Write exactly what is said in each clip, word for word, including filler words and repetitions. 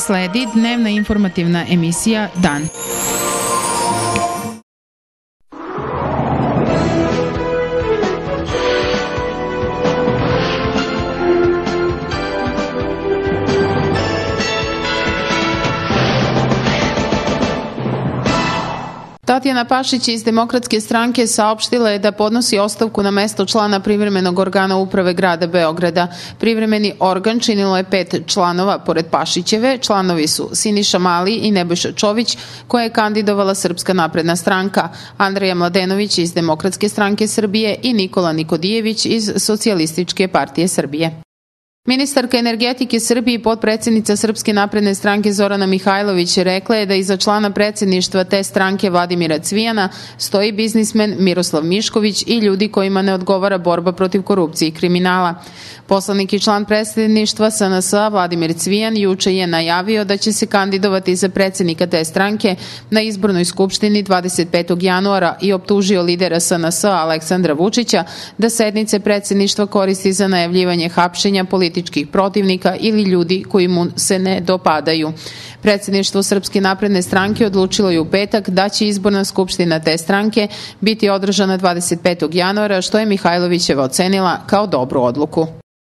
Sledi dnevna informativna emisija Dan. Tatjana Pašić iz Demokratske stranke saopštila je da podnosi ostavku na mesto člana privremenog organa uprave grada Beograda. Privremeni organ činilo je pet članova, pored Pašićeve. Članovi su Siniša Mali i Nebojša Čović, koje je kandidovala Srpska napredna stranka, Andreja Mladenović iz Demokratske stranke Srbije i Nikola Nikodijević iz Socijalističke partije Srbije. Ministarka energetike Srbije i potpredsednica Srpske napredne stranke Zorana Mihajlović rekla je da iza člana predsedništva te stranke Vladimira Cvijana stoji biznismen Miroslav Mišković i ljudi kojima ne odgovara borba protiv korupcije i kriminala. Poslanik i član predsedništva S N S-a Vladimir Cvijan juče je najavio da će se kandidovati za predsednika te stranke na izbornoj skupštini dvadeset petog januara i optužio lidera S N S-a Aleksandra Vučića da sednice predsedništva koristi za najavljivanje hapšenja političkih protivnika ili ljudi koji mu se ne dopadaju. Predsedništvo Srpske napredne stranke odlučilo je u petak da će izborna skupština te stranke biti održana dvadeset petog januara, što je Mihajlovićeva ocenila kao dobru odluku.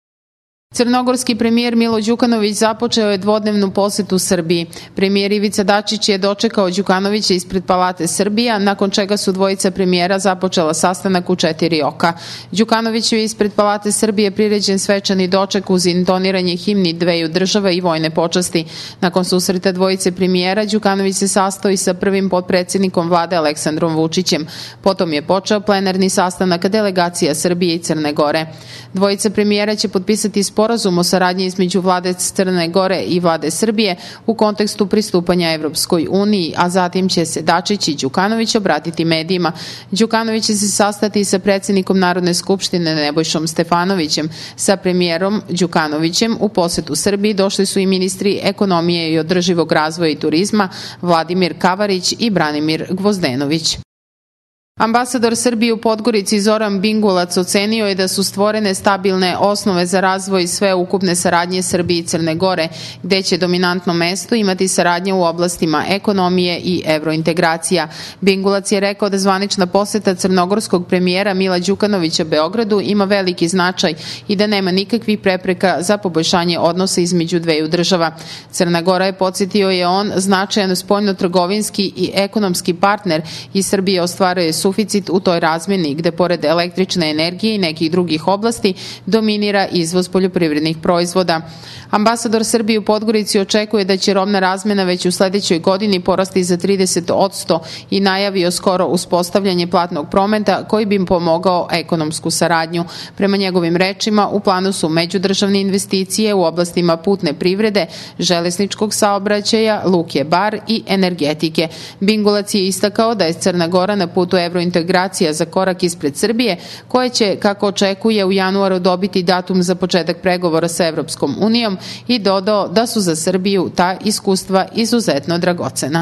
Crnogorski premijer Milo Đukanović započeo je dvodnevnu posetu Srbiji. Premijer Ivica Dačić je dočekao Đukanovića ispred Palate Srbija, nakon čega su dvojica premijera započela sastanak u četiri oka. Đukanoviću je ispred Palate Srbije priređen svečani doček uz intoniranje himni dveju država i vojne počasti. Nakon susreta dvojice premijera, Đukanović se sastao i sa prvim potpredsednikom vlade Aleksandrom Vučićem. Potom je počeo plenarni sastanak delegacija Srbije i Crne Gore. Dvojica premijera će potpisati sporazum o saradnji između vlade Crne Gore i vlade Srbije u kontekstu pristupanja Evropskoj uniji, a zatim će se Dačić i Đukanović obratiti medijima. Đukanović će se sastati sa predsednikom Narodne skupštine Nebojšom Stefanovićem. Sa premijerom Đukanovićem u posetu Srbiji došli su i ministri ekonomije i održivog razvoja i turizma Vladimir Kavarić i Branimir Gvozdenović. Ambasador Srbije u Podgorici Zoran Bingulac ocenio je da su stvorene stabilne osnove za razvoj sveukupne saradnje Srbije i Crne Gore, gde će dominantno mesto imati saradnje u oblastima ekonomije i evrointegracija. Bingulac je rekao da zvanična poseta crnogorskog premijera Mila Đukanovića Beogradu ima veliki značaj i da nema nikakvih prepreka za poboljšanje odnosa između dveju država. Crna Gora je, podsjetio je on, značajan spoljno-trgovinski i ekonomski partner i Srbija ostvaruje suficit u toj razmeni, gde pored električne energije i nekih drugih oblasti dominira izvoz poljoprivrednih proizvoda. Ambasador Srbije u Podgorici očekuje da će robna razmena već u sledećoj godini porasti za trideset posto i najavio skoro uspostavljanje platnog prometa koji bi im pomogao ekonomsku saradnju. Prema njegovim rečima, u planu su međudržavne investicije u oblastima putne privrede, železničkog saobraćaja, luke Bar i energetike. Bingulac je istakao da je Crna Gora na putu evrointegracija za korak ispred Srbije, koje će, kako očekuje, u januaru dobiti datum za početak pregovora sa Evropskom unijom i dodao da su za Srbiju ta iskustva izuzetno dragocena.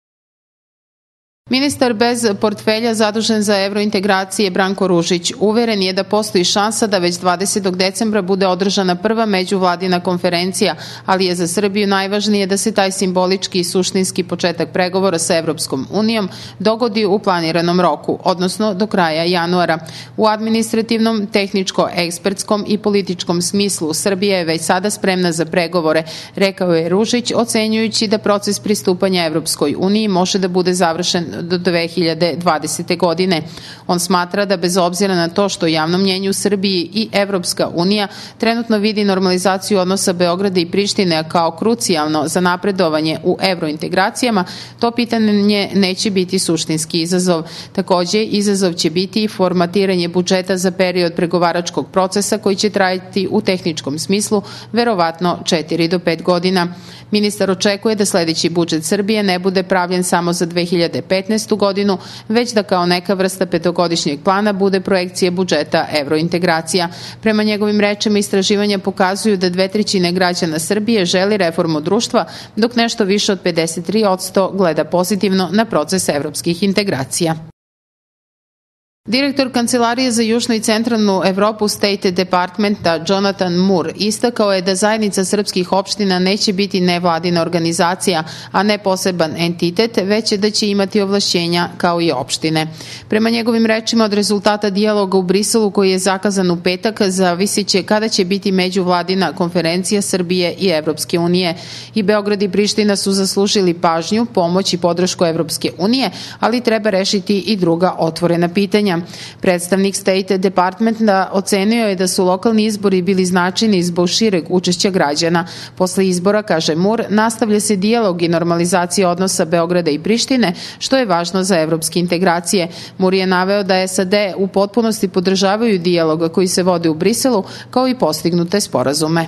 Ministar bez portfelja zadužen za evrointegracije Branko Ružić uveren je da postoji šansa da već dvadesetog decembra bude održana prva međuvladina konferencija, ali je za Srbiju najvažnije da se taj simbolički i suštinski početak pregovora sa Evropskom unijom dogodi u planiranom roku, odnosno do kraja januara. U administrativnom, tehničko-ekspertskom i političkom smislu Srbija je već sada spremna za pregovore, rekao je Ružić, ocenjujući da proces pristupanja Evropskoj uniji može da bude završen do dve hiljade dvadesete. godine. On smatra da bez obzira na to što javno mnjenje u Srbiji i Evropska unija trenutno vidi normalizaciju odnosa Beograda i Prištine kao krucijalno za napredovanje u evrointegracijama, to pitanje neće biti suštinski izazov. Takođe, izazov će biti i formatiranje budžeta za period pregovaračkog procesa koji će trajati u tehničkom smislu verovatno četiri do pet godina. Ministar očekuje da sledeći budžet Srbije ne bude pravljen samo za dve hiljade petnaestu. godinu, već da kao neka vrsta petogodišnjeg plana bude projekcija budžeta evrointegracija. Prema njegovim rečima, istraživanja pokazuju da dve trećine građana Srbije želi reformu društva, dok nešto više od pedeset tri posto gleda pozitivno na proces evropskih integracija. Direktor Kancelarije za južnu i centralnu Evropu State Departmenta Jonathan Moore istakao je da zajednica srpskih opština neće biti nevladina organizacija, a ne poseban entitet, već da će imati ovlašćenja kao i opštine. Prema njegovim rečima, od rezultata dijaloga u Briselu koji je zakazan u petak zavisit će kada će biti međuvladina konferencija Srbije i Evropske unije. I Beograd i Priština su zaslužili pažnju, pomoć i podršku Evropske unije, ali treba rešiti i druga otvorena pitanja. Predstavnik State Departmenta ocenio je da su lokalni izbori bili značajni zbog šireg učešća građana. Posle izbora, kaže Moore, nastavlja se dijalog i normalizacija odnosa Beograda i Prištine, što je važno za evropske integracije. Moore je naveo da S A D u potpunosti podržavaju dijaloga koji se vode u Briselu, kao i postignute sporazume.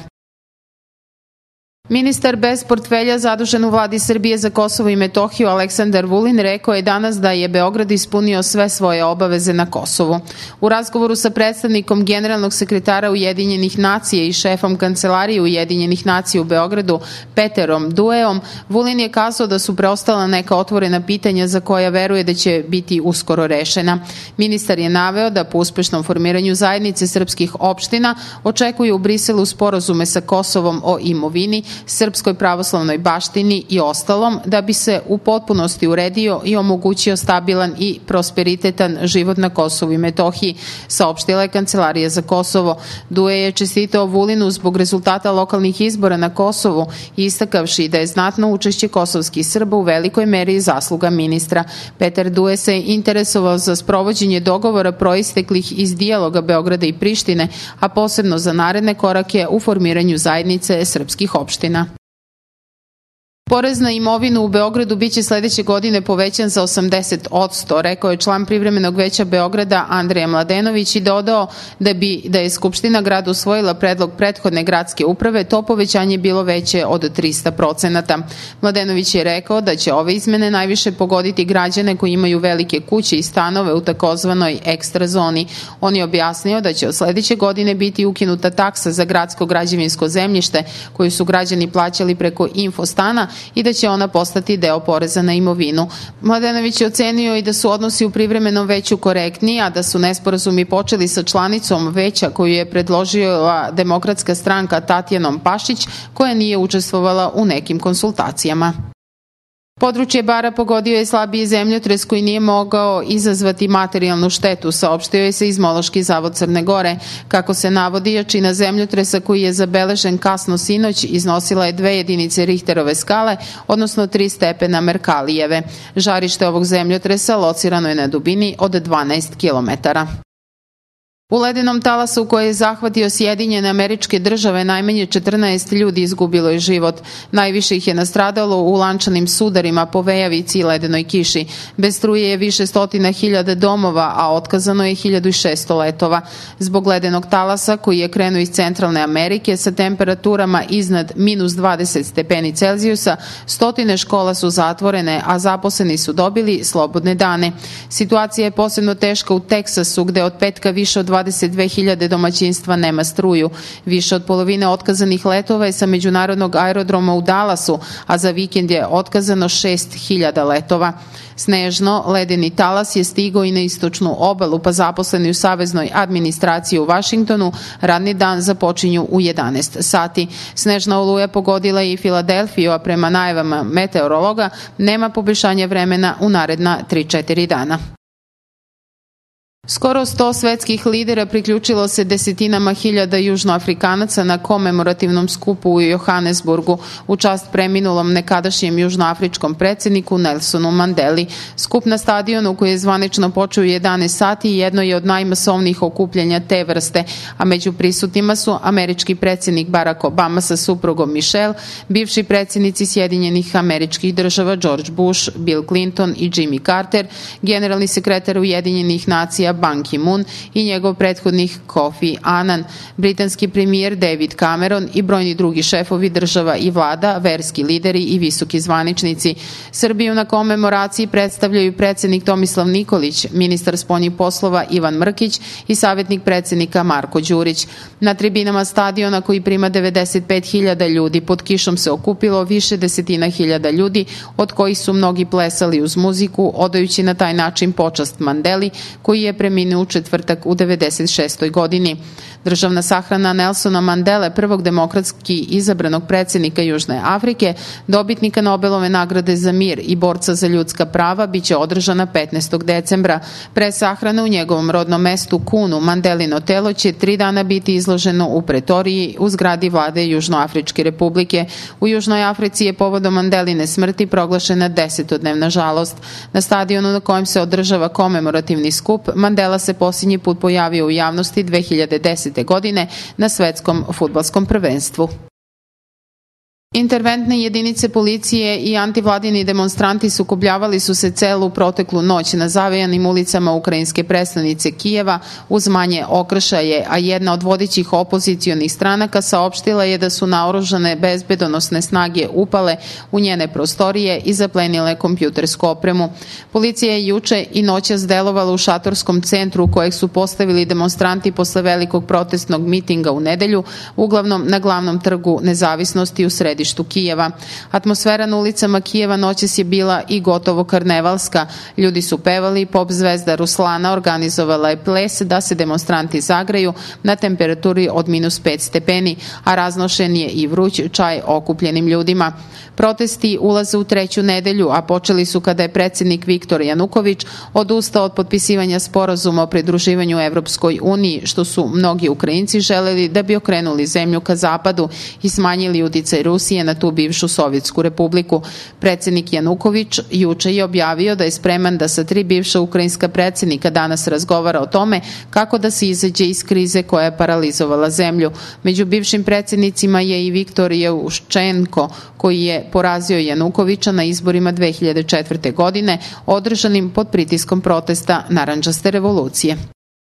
Ministar bez portfelja zadužen u vladi Srbije za Kosovo i Metohiju Aleksandar Vulin rekao je danas da je Beograd ispunio sve svoje obaveze na Kosovu. U razgovoru sa predstavnikom generalnog sekretara Ujedinjenih nacija i šefom Kancelarije Ujedinjenih nacija u Beogradu Peterom Dueom, Vulin je kazao da su preostala neka otvorena pitanja za koja veruje da će biti uskoro rešena. Ministar je naveo da po uspešnom formiranju zajednice srpskih opština očekuje u Briselu sporazume sa Kosovom o imovini, srpskoj pravoslavnoj baštini i ostalom, da bi se u potpunosti uredio i omogućio stabilan i prosperitetan život na Kosovu i Metohiji, saopštila je Kancelarija za Kosovo. Due je čestitao Vulinu zbog rezultata lokalnih izbora na Kosovu, istakavši da je znatno učešće kosovskih Srba u velikoj meri zasluga ministra. Peter Due se interesovao za sprovođenje dogovora proisteklih iz dijaloga Beograda i Prištine, a posebno za naredne korake u formiranju zajednice srpskih opština. Porez na imovinu u Beogradu biće sledeće godine povećan za osamdeset posto, rekao je član privremenog veća Beograda Andreja Mladenović i dodao da bi da je Skupština grada usvojila predlog prethodne gradske uprave, to povećanje bilo veće od trista procenata. Mladenović je rekao da će ove izmene najviše pogoditi građane koji imaju velike kuće i stanove u takozvanoj ekstra zoni. On je objasnio da će od sledeće godine biti ukinuta taksa za gradsko građevinsko zemljište koju su građani plaćali preko Infostana i da će ona postati deo poreza na imovinu. Mladenović je ocenio i da su odnosi u privremenom veću korektniji, a da su nesporazumi počeli sa članicom veća koju je predložila Demokratska stranka Tatjanom Pašić, koja nije učestvovala u nekim konsultacijama. Područje Bara pogodio je slabiji zemljotres koji nije mogao izazvati materijalnu štetu, saopštio je Seizmološki zavod Crne Gore. Kako se navodi, jačina zemljotresa koji je zabeležen kasno sinoć iznosila je dve jedinice Richterove skale, odnosno tri stepena Merkalijeve. Žarište ovog zemljotresa locirano je na dubini od dvanaest kilometara. U ledenom talasu koji je zahvatio Sjedinjene Američke Države najmanje četrnaest ljudi izgubilo je život. Najviše ih je nastradalo u lančanim sudarima, povejavici i ledenoj kiši. Bez struje je više stotina hiljada domova, a otkazano je hiljadu šesto letova. Zbog ledenog talasa koji je krenuo iz Centralne Amerike sa temperaturama iznad minus dvadeset stepeni Celzijusa, stotine škola su zatvorene, a zaposleni su dobili slobodne dane. Situacija je posebno teška u Teksasu, gde od petka više od dvadeset dve hiljade domaćinstva nema struju. Više od polovine otkazanih letova je sa međunarodnog aerodroma u Dallasu, a za vikend je otkazano šest hiljada letova. Snežno, ledeni talas je stigao i na istočnu obalu, pa zaposleni u Saveznoj administraciji u Vašingtonu radni dan započinju u jedanaest sati. Snežna oluja pogodila je i Filadelfiju, a prema najavama meteorologa nema poboljšanja vremena u naredna tri do četiri dana. Skoro sto svetskih lidera priključilo se desetinama hiljada južnoafrikanaca na komemorativnom skupu u Johannesburgu u čast preminulom nekadašnjem južnoafričkom predsedniku Nelsonu Mandeli. Skup na stadionu koji je zvanično počeo u jedanaest sati jedno je od najmasovnijih okupljanja te vrste, a među prisutnima su američki predsednik Barack Obama sa suprugom Michelle, bivši predsednici Sjedinjenih Američkih Država George Bush, Bill Clinton i Jimmy Carter, generalni sekretar Ujedinjenih nacija Ban Ki-moon i njegov prethodnik Kofi Annan, britanski premijer David Cameron i brojni drugi šefovi država i vlada, verski lideri i visoki zvaničnici. Srbiju na komemoraciji predstavljaju predsednik Tomislav Nikolić, ministar spoljnih poslova Ivan Mrkić i savjetnik predsednika Marko Đurić. Na tribinama stadiona koji prima devedeset pet hiljada ljudi pod kišom se okupilo više desetina hiljada ljudi, od kojih su mnogi plesali uz muziku, odajući na taj način počast Mandeli, koji je preminuo u četvrtak u devedeset šestoj godini. Državna sahrana Nelsona Mandele, prvog demokratski izabranog predsjednika Južne Afrike, dobitnika Nobelove nagrade za mir i borca za ljudska prava, biće održana petnaestog decembra. Pre sahrane u njegovom rodnom mestu Kunu, Mandelino telo će tri dana biti izloženo u pretoriji u zgradi vlade Južnoafričke republike. U Južnoj Africi je povodom Mandeline smrti proglašena desetodnevna žalost. Na stadionu na kojem se održava komemorativni skup, Mandela se posljednji put pojavio u javnosti dve hiljade desete godine na svetskom fudbalskom prvenstvu. Interventne jedinice policije i antivladini demonstranti sukobljavali su se celu proteklu noć na zavejanim ulicama ukrajinske prestonice Kijeva uz manje okršaje, a jedna od vodećih opozicionih stranaka saopštila je da su naoružane bezbedonosne snage upale u njene prostorije i zaplenile kompjutersku opremu. Policija je juče i noćas delovala u šatorskom centru kojeg su postavili demonstranti posle velikog protestnog mitinga u nedelju, uglavnom na glavnom trgu Nezavisnosti u središtu Kijeva. Atmosfera na ulicama Kijeva noćas je bila i gotovo karnevalska. Ljudi su pevali, pop zvezda Ruslana organizovala je ples da se demonstranti zagreju na temperaturi od minus pet stepeni, a raznošen je i vruć čaj okupljenim ljudima. Protesti ulaze u treću nedelju, a počeli su kada je predsjednik Viktor Januković odustao od potpisivanja sporazuma o pridruživanju Evropskoj uniji, što su mnogi Ukrajinci želeli da bi okrenuli zemlju ka zapadu i smanjili uticaj Rusije na tu bivšu Sovjetsku republiku. Predsjednik Januković juče je objavio da je spreman da sa tri bivša ukrajinska predsjednika danas razgovara o tome kako da se izađe iz krize koja je paralizovala zemlju. Među bivšim predsjednicima je i Viktor Juščenko, koji je porazio Janukovića na izborima dve hiljade četvrte. godine, održanim pod pritiskom protesta narandžaste revolucije.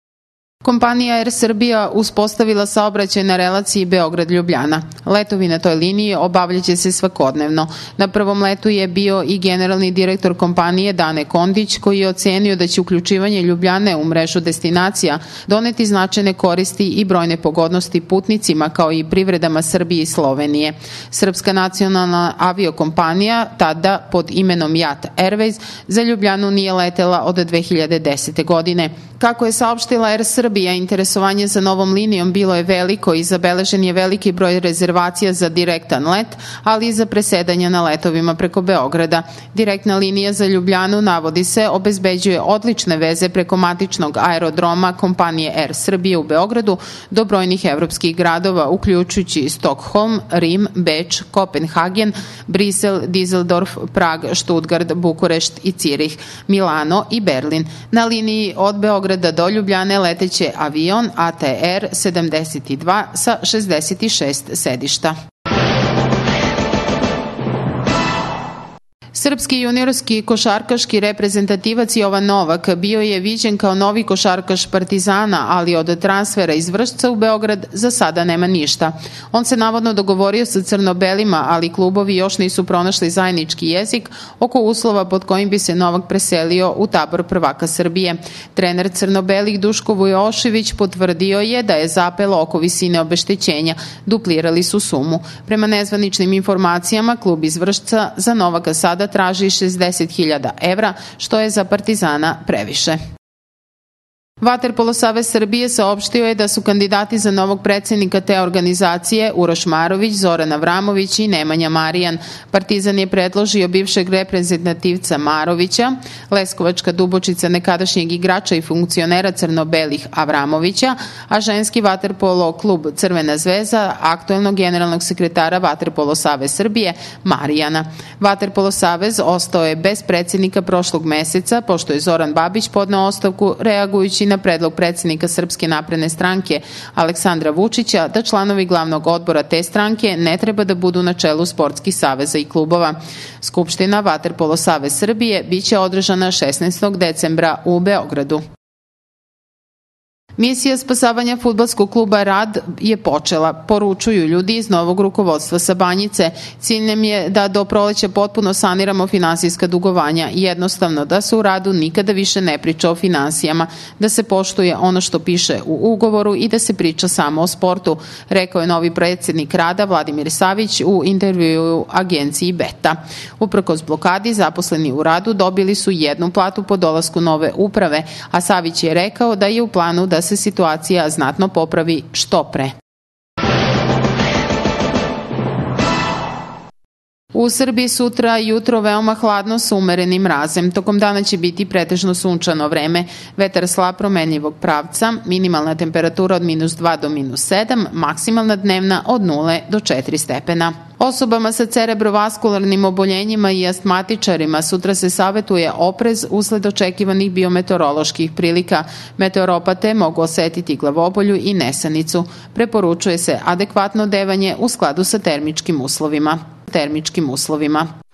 Kompanija Er Srbija uspostavila saobraćaj na relaciji Beograd-Ljubljana. Letovi na toj liniji obavljaće se svakodnevno. Na prvom letu je bio i generalni direktor kompanije Dane Kondić, koji je ocenio da će uključivanje Ljubljane u mrežu destinacija doneti značajne koristi i brojne pogodnosti putnicima kao i privredama Srbije i Slovenije. Srpska nacionalna aviokompanija, tada pod imenom Jat Airways, za Ljubljanu nije letela od dve hiljade desete. godine. Kako je saopštila Er Srbija, interesovanje za novom linijom bilo je veliko i zabeležen je veliki broj rezervacija za direktan let, ali i za presedanja na letovima preko Beograda. Direktna linija za Ljubljanu, navodi se, obezbeđuje odlične veze preko matičnog aerodroma kompanije Er Srbije u Beogradu do brojnih evropskih gradova, uključujući Stokholm, Rim, Beč, Kopenhagen, Brisel, Dizeldorf, Prag, Stuttgart, Bukurešt i Cirih, Milano i Berlin. Na liniji od Beograda do Ljubljane leteće avion A T R sedamdeset dva sa šezdeset šest sedišta. Srpski juniorski košarkaški reprezentativac Jovan Novak bio je viđen kao novi košarkaš Partizana, ali od transfera iz Vršca u Beograd za sada nema ništa. On se navodno dogovorio sa crno-belima, ali klubovi još nisu pronašli zajednički jezik oko uslova pod kojim bi se Novak preselio u tabor prvaka Srbije. Trener crno-belih Duško Vujošević potvrdio je da je zapelo oko visine obeštećenja. Duplirali su sumu. Prema nezvaničnim informacijama, klub iz Vršca za Novaka sada traži šezdeset hiljada evra, što je za Partizana previše. Vaterpolo savez Srbije saopštio je da su kandidati za novog predsjednika te organizacije Uroš Marović, Zoran Avramović i Nemanja Marijan. Partizan je predložio bivšeg reprezentativca Marovića, leskovačka dubočica nekadašnjeg igrača i funkcionera crno-belih Avramovića, a ženski vaterpolo klub Crvena zvezda, aktuelnog generalnog sekretara Vaterpolo savez Srbije Marijana. Vaterpolo savez ostao je bez predsjednika prošlog meseca, pošto je Zoran Babić podneo ostavku reagujući na predlog predsjednika Srpske napredne stranke Aleksandra Vučića da članovi glavnog odbora te stranke ne treba da budu na čelu sportskih saveza i klubova. Skupština Vaterpolo savez Srbije biće održana šesnaestog decembra u Beogradu. Misija spasavanja fudbalskog kluba Rad je počela, poručuju ljudi iz novog rukovodstva sa Banjice. Cilj nam je da do proleća potpuno saniramo finansijska dugovanja, jednostavno da se u Radu nikada više ne priča o finansijama, da se poštuje ono što piše u ugovoru i da se priča samo o sportu, rekao je novi predsjednik Rada Vladimir Savić u intervjuu agenciji Beta. Uprkos blokadi, zaposleni u Radu dobili su jednu platu po dolasku nove uprave, a Savić je rekao da je u planu da se situacija znatno popravi što pre. U Srbiji sutra jutro veoma hladno sa umerenim mrazem. Tokom dana će biti pretežno sunčano vreme, vetar slab promenljivog pravca, minimalna temperatura od minus dva do minus sedam, maksimalna dnevna od nula do četiri stepena. Osobama sa cerebrovaskularnim oboljenjima i astmatičarima sutra se savetuje oprez usled očekivanih biometeoroloških prilika. Meteoropate mogu osetiti glavobolju i nesanicu. Preporučuje se adekvatno odevanje u skladu sa termičkim uslovima. termičkim uslovima.